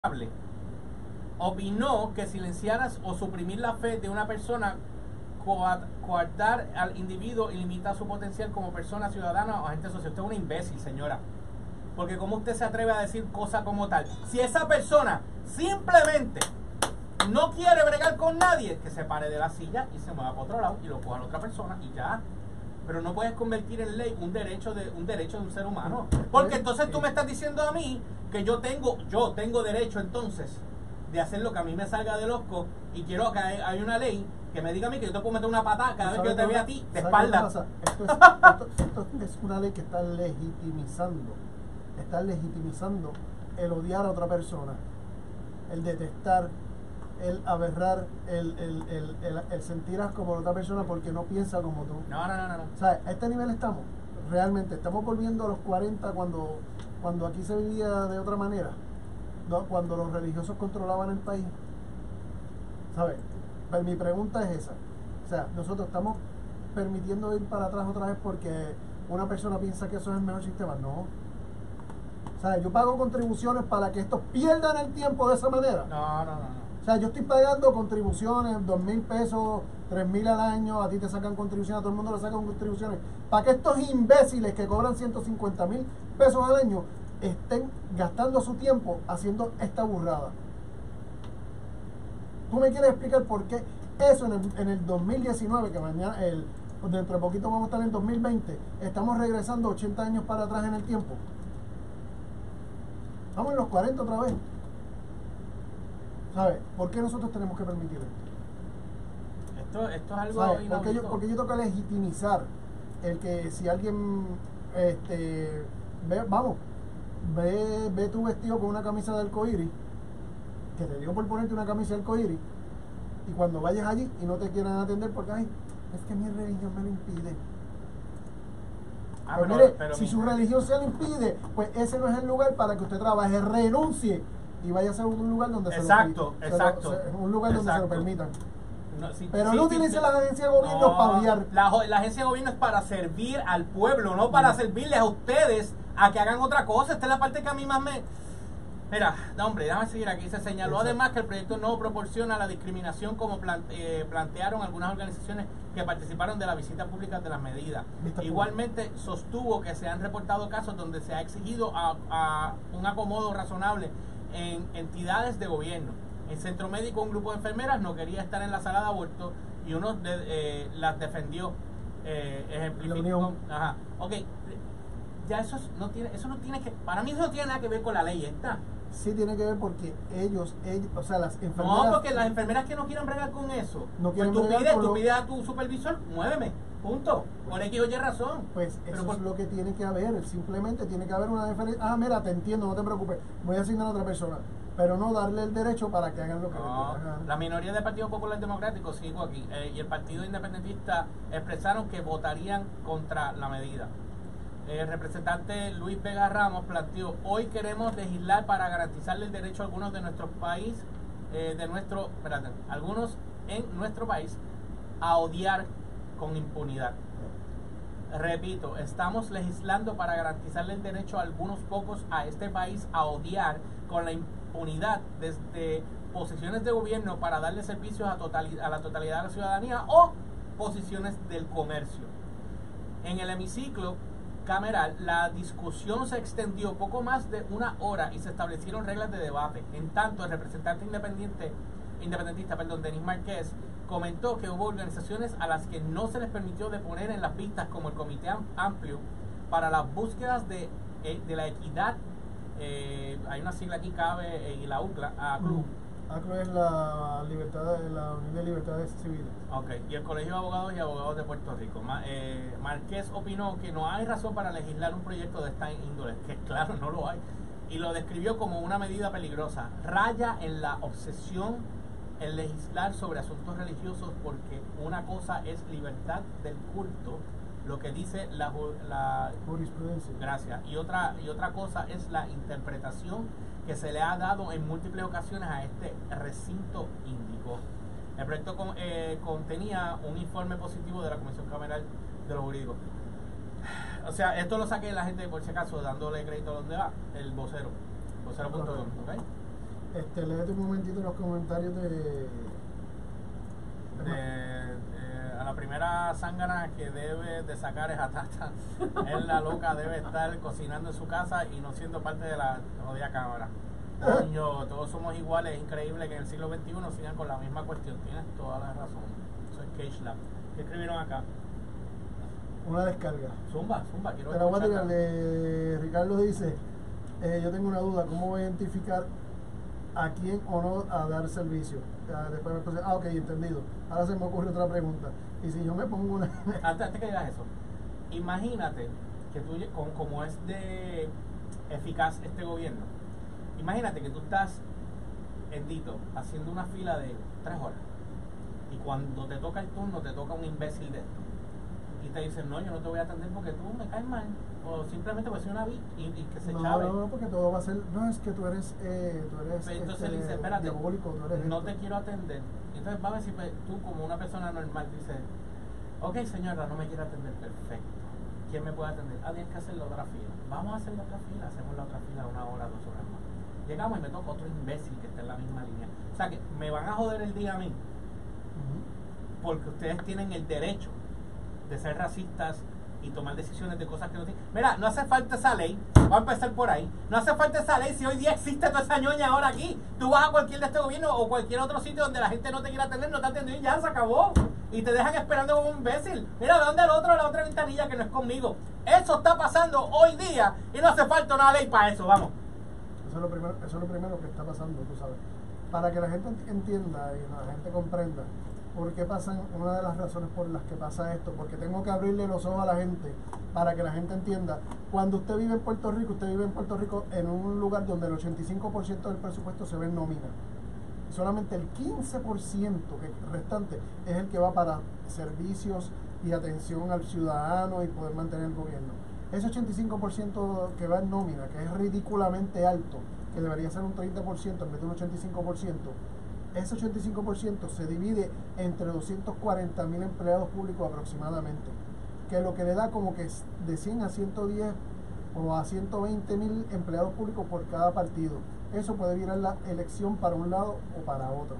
opinó que silenciar o suprimir la fe de una persona, coartar al individuo y limitar su potencial como persona, ciudadana o agente social. Usted es una imbécil, señora. Porque ¿cómo usted se atreve a decir cosas como tal? Si esa persona simplemente no quiere bregar con nadie, que se pare de la silla y se mueva para otro lado y lo coja a la otra persona y ya. Pero no puedes convertir en ley un derecho de un ser humano. Porque entonces tú me estás diciendo a mí que yo tengo derecho entonces de hacer lo que a mí me salga de loco, y quiero que hay una ley que me diga a mí que yo te puedo meter una patada cada vez que yo te vea a ti de espalda. Esto es una ley que está legitimizando el odiar a otra persona, el detestar, el aberrar, el sentir asco por otra persona porque no piensa como tú. No. O sea, a este nivel estamos, realmente, estamos volviendo a los 40 cuando aquí se vivía de otra manera, ¿no? Cuando los religiosos controlaban el país. ¿Sabes? Pero mi pregunta es esa. O sea, nosotros estamos permitiendo ir para atrás otra vez porque una persona piensa que eso es el mejor sistema. No. O sea, yo pago contribuciones para que estos pierdan el tiempo de esa manera. No. O sea, yo estoy pagando contribuciones, 2,000 pesos, 3,000 al año, a ti te sacan contribuciones, a todo el mundo le sacan contribuciones, para que estos imbéciles que cobran 150,000 pesos al año estén gastando su tiempo haciendo esta burrada. ¿Tú me quieres explicar por qué eso en el 2019, que mañana, dentro de poquito vamos a estar en 2020, estamos regresando 80 años para atrás en el tiempo? Estamos en los 40 otra vez. ¿Sabes? ¿Por qué nosotros tenemos que permitir esto? Esto es algo ¿sabes? inaudito. Porque yo tengo que legitimizar el que si alguien ve tu vestido con una camisa de arcoíris, que te dio por ponerte una camisa de arcoíris, y cuando vayas allí y no te quieran atender porque ay, es que mi religión me lo impide. Pues mire, si su religión se lo impide, pues ese no es el lugar para que usted trabaje, renuncie y vaya a ser un lugar donde un lugar donde se lo permitan. Pero no utilice las agencias de gobierno para odiar. La agencia de gobierno es para servir al pueblo, no para servirles a ustedes a que hagan otra cosa. Esta es la parte que a mí más me... Mira, no, hombre, déjame seguir aquí. Se señaló además que el proyecto no proporciona la discriminación como plantearon algunas organizaciones que participaron de la visita pública de las medidas. Igualmente sostuvo que se han reportado casos donde se ha exigido a un acomodo razonable en entidades de gobierno. En Centro Médico un grupo de enfermeras no quería estar en la sala de aborto y uno las defendió. Ejemplificó. Ajá. Ok, ya eso no tiene que, para mí eso no tiene nada que ver con la ley esta. Sí tiene que ver porque ellos, o sea, las enfermeras... No, porque las enfermeras que no quieran bregar con eso, no quieren pues tú pides a tu supervisor, muéveme, punto, por X o Y razón. Pues eso es lo que tiene que haber, simplemente tiene que haber una diferencia. Ah, mira, te entiendo, no te preocupes, voy a asignar a otra persona, pero no darle el derecho para que hagan lo que hagan. La minoría del Partido Popular Democrático, sigo aquí, y el Partido Independentista expresaron que votarían contra la medida. El representante Luis Vega Ramos planteó: hoy queremos legislar para garantizarle el derecho a algunos de nuestro país, algunos en nuestro país, a odiar con impunidad. Repito, estamos legislando para garantizarle el derecho a algunos pocos a este país a odiar con la impunidad desde posiciones de gobierno para darle servicios a la totalidad de la ciudadanía o posiciones del comercio. En el hemiciclo cameral, la discusión se extendió poco más de una hora y se establecieron reglas de debate. En tanto, el representante independentista, Denis Márquez, comentó que hubo organizaciones a las que no se les permitió deponer en las vistas, como el Comité Amplio para las Búsquedas de la Equidad, hay una sigla aquí, CABE, y la UCLA, ACLU. ACLU es la Unión de Libertades Civiles. Ok, y el Colegio de Abogados y Abogados de Puerto Rico. Márquez opinó que no hay razón para legislar un proyecto de esta índole, que claro, no lo hay, y lo describió como una medida peligrosa. Raya en la obsesión el legislar sobre asuntos religiosos, porque una cosa es libertad del culto, lo que dice la jurisprudencia. Gracias. Y otra cosa es la interpretación que se le ha dado en múltiples ocasiones a este recinto índico. El proyecto contenía un informe positivo de la Comisión Cameral de lo Jurídico. O sea, esto lo saqué la gente, por si acaso, dándole crédito a donde va, el vocero.com, ¿ok? Léete un momentito los comentarios A la primera zángana que debe de sacar es a Tata. Él, la loca, debe estar cocinando en su casa y no siendo parte de la jodida cámara. Coño, todos somos iguales. Es increíble que en el siglo XXI sigan con la misma cuestión. Tienes toda la razón. Eso es Cage Lab. ¿Qué escribieron acá? Una descarga. Zumba, quiero Te la voy a escucharla. tirar. Ricardo dice, yo tengo una duda, ¿cómo voy a identificar a quién o no a dar servicio? Después me puse, ok, entendido. Ahora se me ocurre otra pregunta. Y si yo me pongo una... Antes que digas eso, imagínate que tú, como es de eficaz este gobierno, imagínate que tú estás en Dito haciendo una fila de 3 horas y cuando te toca el turno te toca un imbécil de esto y te dicen, no, yo no te voy a atender porque tú me caes mal o simplemente porque soy una vi y que se chave. No, porque todo va a ser, no, es que tú eres Entonces él dice, espérate, diabólico, tú eres no te quiero atender. Entonces va a ver si tú como una persona normal dices, ok señora, no me quiere atender, perfecto. ¿Quién me puede atender? Tienes que hacer la otra fila. Vamos a hacer la otra fila, hacemos la otra fila 1 hora, 2 horas más. Llegamos y me toca otro imbécil que está en la misma línea. O sea que me van a joder el día a mí porque ustedes tienen el derecho de ser racistas y tomar decisiones de cosas que no tienen. Mira, no hace falta esa ley. Vamos a empezar por ahí. No hace falta esa ley si hoy día existe toda esa ñoña ahora aquí. Tú vas a cualquier de este gobierno o cualquier otro sitio donde la gente no te quiera atender, no te atiende y ya se acabó. Y te dejan esperando como un imbécil. Mira, ¿de dónde el otro? La otra ventanilla que no es conmigo. Eso está pasando hoy día y no hace falta una ley para eso, vamos. Eso es lo primero que está pasando, tú sabes. Para que la gente entienda y la gente comprenda por qué pasan, una de las razones por las que pasa esto, porque tengo que abrirle los ojos a la gente para que la gente entienda. Cuando usted vive en Puerto Rico en un lugar donde el 85% del presupuesto se ve en nómina. Solamente el 15% restante es el que va para servicios y atención al ciudadano y poder mantener el gobierno. Ese 85% que va en nómina, que es ridículamente alto, que debería ser un 30% en vez de un 85%, ese 85% se divide entre 240,000 empleados públicos aproximadamente, que lo que le da como que de 100 a 110 o a 120,000 empleados públicos por cada partido. Eso puede virar la elección para un lado o para otro.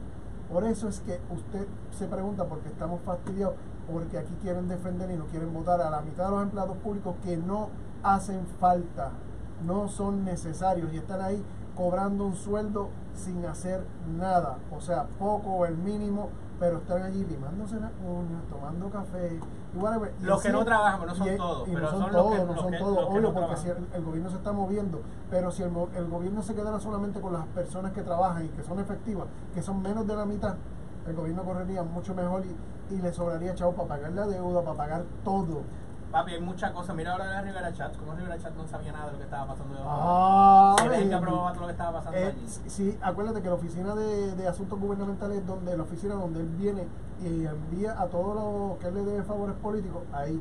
Por eso es que usted se pregunta por qué estamos fastidiados, porque aquí quieren defender y no quieren votar a la mitad de los empleados públicos que no hacen falta, no son necesarios y están ahí cobrando un sueldo sin hacer nada, o sea, poco o el mínimo, pero están allí limándose las uñas, tomando café y whatever. Los que no trabajan, no son todos, pero son todos, obvio, porque si el gobierno se está moviendo, pero si el gobierno se quedara solamente con las personas que trabajan y que son efectivas, que son menos de la mitad, el gobierno correría mucho mejor y le sobraría chavo para pagar la deuda, para pagar todo. Papi, hay muchas cosas. Mira ahora de Rivera Chat. Como Rivera Chat no sabía nada de lo que estaba pasando debajo. Se ve que aprobaba todo lo que estaba pasando allí. Sí, acuérdate que la oficina de asuntos gubernamentales, la oficina donde él viene y envía a todos los que él le debe favores políticos, ahí.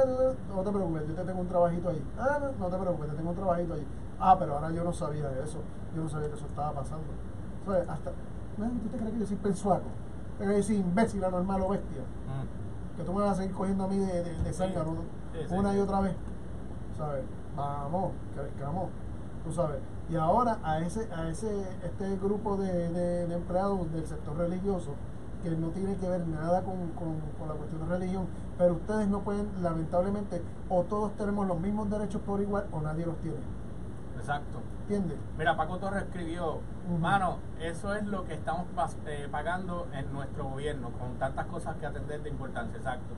No te preocupes, yo te tengo un trabajito ahí. No te preocupes, te tengo un trabajito ahí. Pero ahora yo no sabía de eso. Yo no sabía que eso estaba pasando. ¿Sabes? ¿Tú te crees que yo soy pensuaco? ¿Te crees que yo soy imbécil, anormal o bestia? Que tú me vas a seguir cogiendo a mí de zángano una y otra vez, ¿sabes? Vamos, tú sabes. Y ahora a este grupo de empleados del sector religioso, que no tiene que ver nada con la cuestión de religión, pero ustedes no pueden, lamentablemente, o todos tenemos los mismos derechos por igual, o nadie los tiene. Exacto. ¿Entiendes? Mira, Paco Torres escribió, mano, eso es lo que estamos pagando en nuestro gobierno, con tantas cosas que atender de importancia, exacto.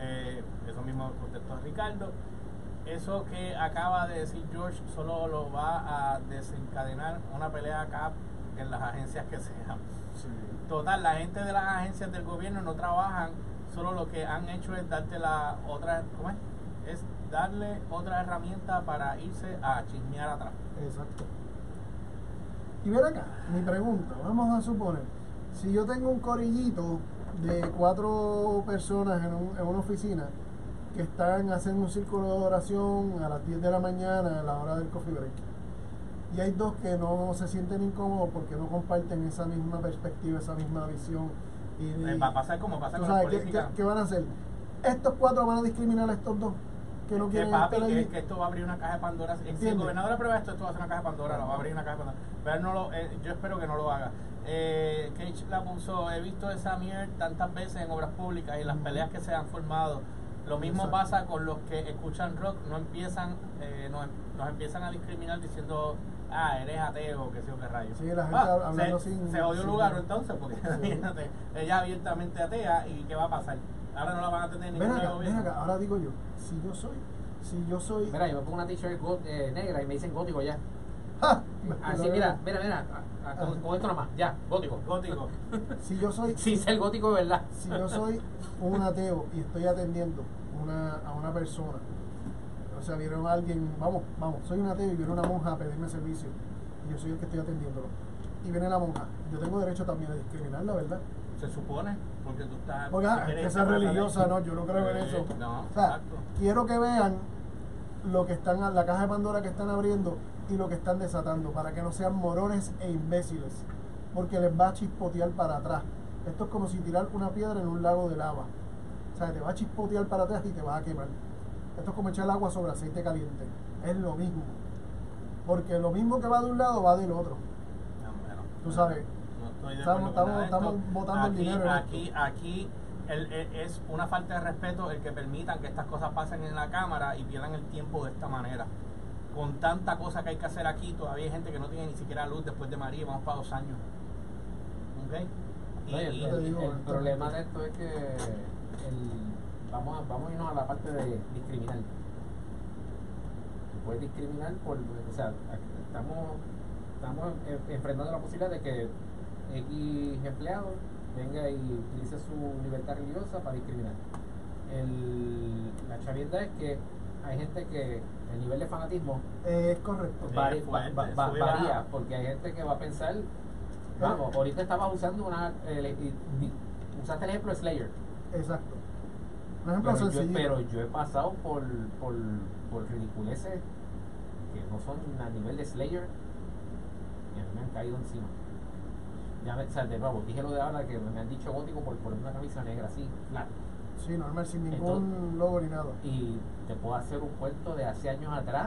Eso mismo contestó Ricardo. Eso que acaba de decir George solo lo va a desencadenar una pelea acá en las agencias que sean. Sí. Total, la gente de las agencias del gobierno no trabajan, solo lo que han hecho es darte la otra, ¿cómo es? Es darle otra herramienta para irse a chismear atrás. Exacto. Y ven acá, mi pregunta, vamos a suponer, si yo tengo un corillito de 4 personas en una oficina que están haciendo un círculo de oración a las 10 de la mañana a la hora del coffee break, y hay 2 que no se sienten incómodos porque no comparten esa misma perspectiva, esa misma visión. Va a pasar como pasa con la sabes, política. ¿qué van a hacer? Estos 4 van a discriminar a estos 2 que no que quieren papi, estar allí. que esto va a abrir una caja de Pandora. Si el ¿Entiendes? gobernador aprueba esto, esto va a ser una caja de Pandora, lo va a abrir una caja de Pandora. Pero él no lo, yo espero que no lo haga. Cage la puso, he visto esa mierda tantas veces en obras públicas y las peleas que se han formado. Lo mismo Exacto. pasa con los que escuchan rock, nos empiezan a discriminar diciendo, eres ateo, que sé yo qué rayos. Sí, la gente hablando se jodió el lugar entonces, porque imagínate, ella abiertamente atea, y ¿qué va a pasar? Ahora no la van a tener Ven ningún acá, gobierno. ahora digo yo, si yo soy Mira, yo me pongo una t-shirt negra y me dicen gótico ya. ¡Ja! Así, mira, con esto nomás, ya, gótico. Gótico. Si yo soy Sin ser gótico de verdad. si yo soy un ateo y estoy atendiendo a una persona, o sea, vieron a alguien, vamos, soy un ateo y viene una monja a pedirme servicio y yo soy el que estoy atendiéndolo, y viene la monja, yo tengo derecho también a discriminarla, ¿verdad? Se supone, porque tú estás... Porque eres que sea religiosa, no, yo no creo en eso. No, O sea, exacto. quiero que vean lo que están, la caja de Pandora que están abriendo y lo que están desatando, para que no sean morones e imbéciles, porque les va a chispotear para atrás. Esto es como si tirar una piedra en un lago de lava. O sea, te va a chispotear para atrás y te vas a quemar. Esto es como echar agua sobre aceite caliente. Es lo mismo. Porque lo mismo que va de un lado va del otro. No, bueno, Tú sabes. no estoy de Estamos- acuerdo con nada de estamos esto. botando el dinero en Aquí es una falta de respeto el que permitan que estas cosas pasen en la Cámara y pierdan el tiempo de esta manera. Con tanta cosa que hay que hacer aquí, todavía hay gente que no tiene ni siquiera luz después de María, vamos para 2 años. ¿Ok? Oye, te digo, el problema de esto es que vamos a irnos a la parte de discriminar. Tú puedes discriminar o sea, estamos enfrentando la posibilidad de que X empleado venga y utilice su libertad religiosa para discriminar. La chavienda es que hay gente que el nivel de fanatismo Es correcto. Sí. varía, fuerte, sube y varía, baja. porque hay gente que va a pensar, vamos, ahorita estabas usando usaste el ejemplo de Slayer, Exacto. Un ejemplo pero sencillo. yo he pasado por ridiculeces que no son a nivel de Slayer y a mí me han caído encima. O sea, de nuevo, dije lo de ahora que me han dicho gótico por poner una camisa negra así, flat. Sí, normal, sin ningún logo ni nada. Y te puedo hacer un cuento de hace años atrás,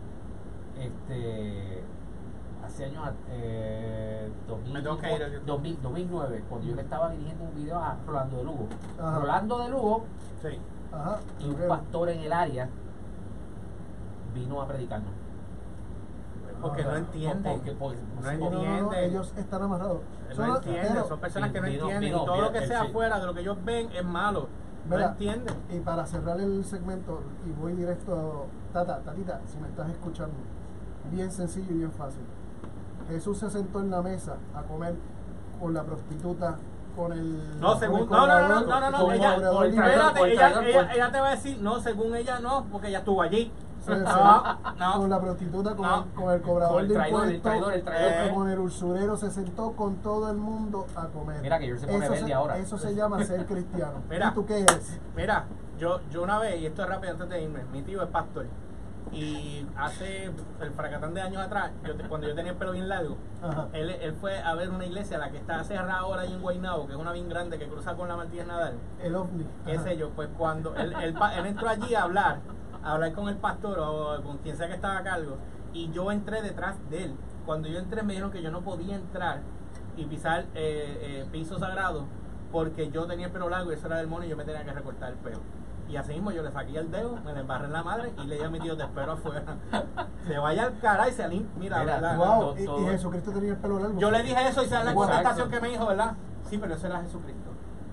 Me tengo que ir al YouTube. 2009, cuando yo le estaba dirigiendo un video a Rolando de Lugo. Ajá. Rolando de Lugo Sí. Ajá. y un ok. pastor en el área vino a predicarnos. Porque no entienden. No Sí, entienden. ellos están amarrados. No entienden, son personas que no entienden. Y todo lo que sea afuera de lo que ellos ven es malo. No Mira, entienden. y para cerrar el segmento, y voy directo a Tatita, si me estás escuchando, bien sencillo y bien fácil. Jesús se sentó en la mesa a comer con la prostituta, con el... No, según. No, ella. cobrador de Espérate, impuestos. ella te va a decir, no, según ella no, porque ella estuvo allí. Se No, sentó con no. la prostituta, No. con el cobrador Con el de traidor, impuestos, el traidor. con el usurero, se sentó con todo el mundo a comer. Mira que yo se pone verde ahora. Eso se llama ser cristiano. Mira. ¿Y tú qué eres? Mira, yo una vez, y esto es rápido antes de irme, mi tío es pastor. Y hace el fracatán de años atrás, cuando yo tenía el pelo bien largo, Ajá. él fue a ver una iglesia, la que está cerrada ahora ahí en Guaynabo, que es una bien grande que cruza con la Martínez Nadal. El ovni. Qué Ajá. sé yo, pues cuando él entró allí a hablar con el pastor o con quien sea que estaba a cargo, y yo entré detrás de él. Cuando yo entré me dijeron que yo no podía entrar y pisar piso sagrado porque yo tenía el pelo largo y eso era del mono y yo me tenía que recortar el pelo. Y así mismo yo le saqué el dedo, me le embarré en la madre y le dije a mi tío, te espero afuera. Se vaya al caray y se limpia. Mira, Mira, ¿verdad? Wow, y todo- Jesucristo tenía el pelo largo. Yo le dije eso y esa es la Wow. contestación que me dijo, ¿verdad? Sí, pero ese era Jesucristo.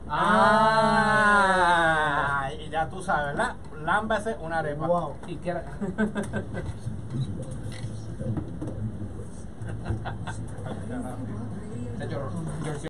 Y ya tú sabes, ¿verdad? Lámbese una arepa. Wow. Y que era- Chacho, George